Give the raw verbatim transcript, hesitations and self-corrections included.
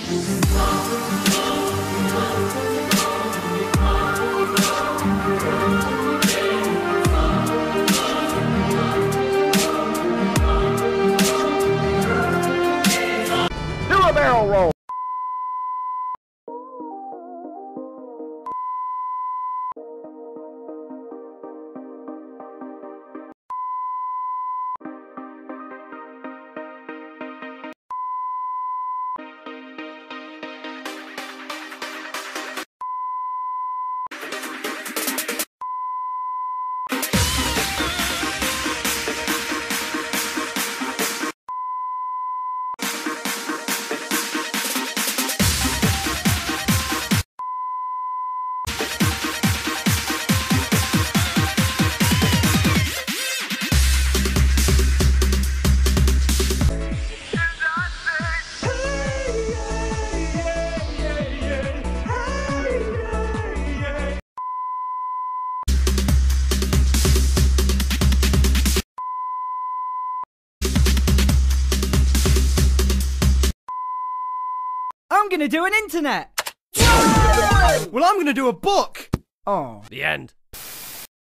Do a barrel roll. I'm gonna do an internet! Well, I'm gonna do a book! Oh. The end.